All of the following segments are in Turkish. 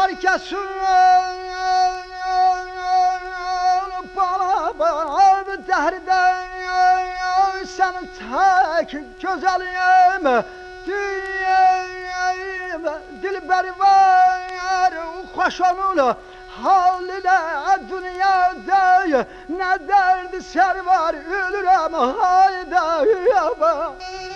herkesin bana dehrden senin tek güzelim dilberi var hoş olur haline dünyada ne derdi ser var ölürüm hayda yaba.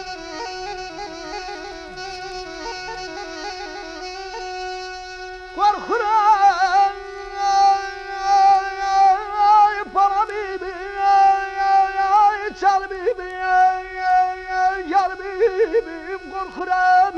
Korkuram bana bibi çal bibi yar bibi korkuram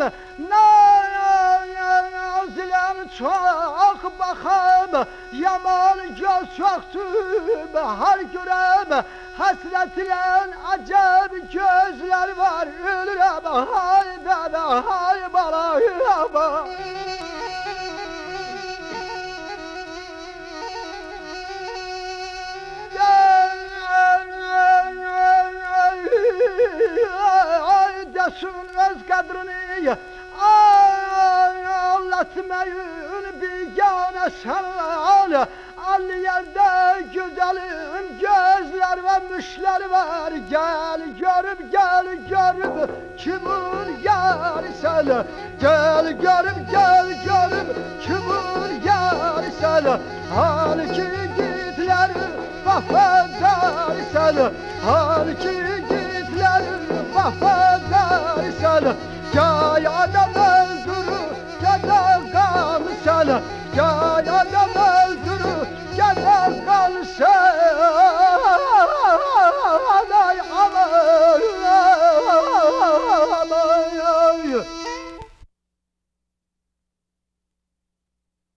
nazilen çok bakam yaman göz çoktum har görem hasretilen acayip gözler var ölürüm hayda da hay bana yaba. Desin öz kadrini anlatmayın bir yana sana al yerde güzelim gözler ve müşler var gel görüp kimin yari sen gel görüp kimin yari sen halki gitler vafadar sen halki gitler vafadar sen gay adam öldürü gada kal sen gay adam öldürü gada kal sen.